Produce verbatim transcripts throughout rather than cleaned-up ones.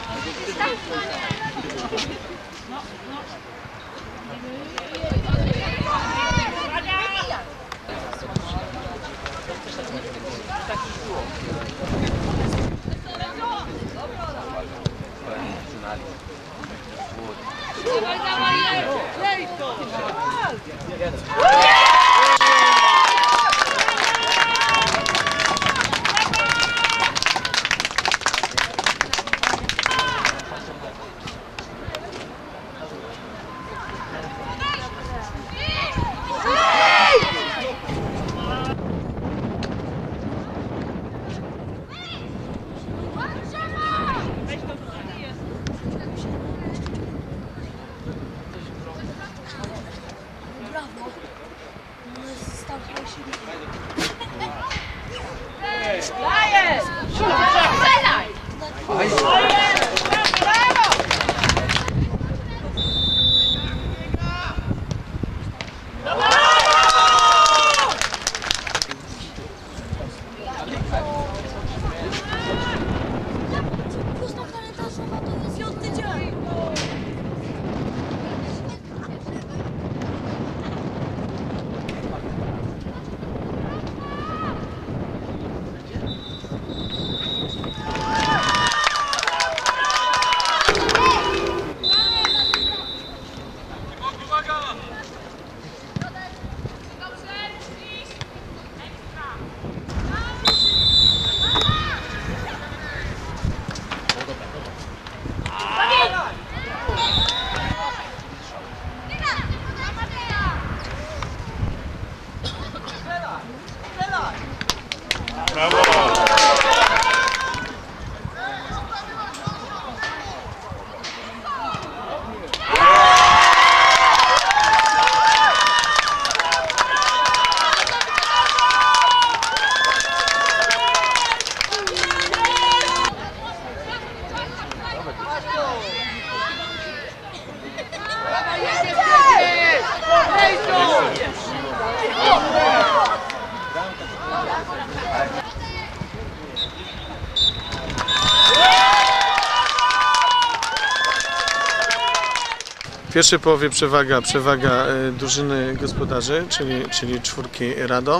W pierwszej połowie przewaga, przewaga drużyny gospodarzy, czyli, czyli czwórki Radom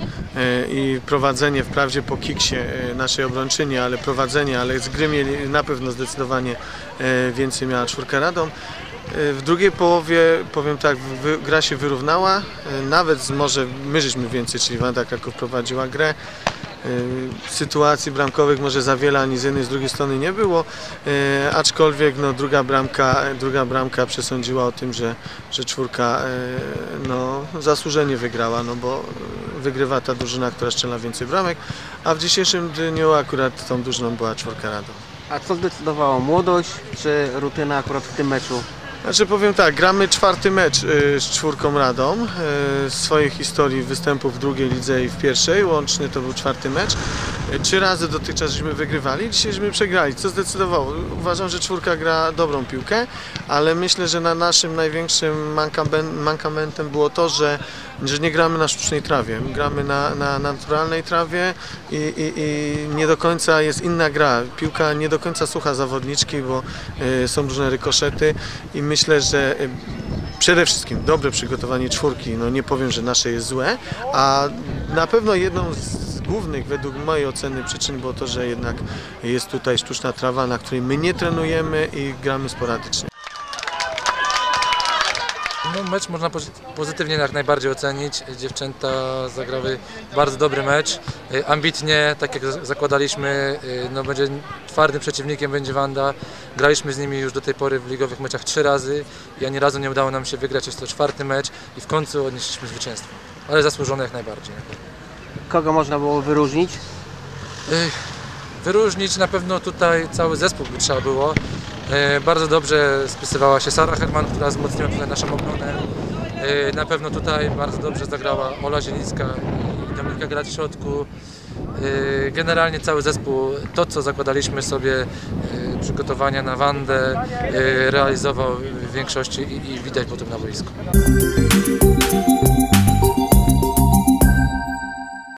i prowadzenie wprawdzie po kiksie naszej obrończyni, ale prowadzenie, ale z gry mieli na pewno zdecydowanie więcej miała czwórka Radom. W drugiej połowie, powiem tak, gra się wyrównała, nawet może my żeśmy więcej, czyli Wanda Kraków prowadziła grę. Sytuacji bramkowych może za wiele ani z jednej, z drugiej strony nie było, aczkolwiek no, druga, bramka, druga bramka przesądziła o tym, że, że czwórka no, zasłużenie wygrała, no bo wygrywa ta drużyna, która strzela więcej bramek, a w dzisiejszym dniu akurat tą drużyną była czwórka Radom. A co zdecydowało, młodość czy rutyna akurat w tym meczu? Znaczy powiem tak, gramy czwarty mecz y, z czwórką Radom y, z swojej historii występów w drugiej lidze i w pierwszej, łącznie to był czwarty mecz. Y, trzy razy dotychczas żeśmy wygrywali, dzisiaj żeśmy przegrali, co zdecydowało. Uważam, że czwórka gra dobrą piłkę, ale myślę, że na naszym największym mankamentem było to, że, że nie gramy na sztucznej trawie, gramy na, na naturalnej trawie i, i, i nie do końca jest inna gra. Piłka nie do końca słucha zawodniczki, bo y, są różne rykoszety i my Myślę, że przede wszystkim dobre przygotowanie czwórki, no nie powiem, że nasze jest złe, a na pewno jedną z głównych, według mojej oceny, przyczyn było to, że jednak jest tutaj sztuczna trawa, na której my nie trenujemy i gramy sporadycznie. No, mecz można pozytywnie jak najbardziej ocenić. Dziewczęta zagrały bardzo dobry mecz. Ambitnie, tak jak zakładaliśmy, no, będzie twardym przeciwnikiem będzie Wanda. Graliśmy z nimi już do tej pory w ligowych meczach trzy razy i ani razu nie udało nam się wygrać. Jest to czwarty mecz i w końcu odnieśliśmy zwycięstwo. Ale zasłużone jak najbardziej. Kogo można było wyróżnić? Wyróżnić na pewno tutaj cały zespół by trzeba było. Bardzo dobrze spisywała się Sara Herman, która wzmocniła tutaj naszą obronę. Na pewno tutaj bardzo dobrze zagrała Ola Zielicka i Dominika Grać w środku. Generalnie cały zespół, to co zakładaliśmy sobie, przygotowania na Wandę, realizował w większości i widać po tym na boisku.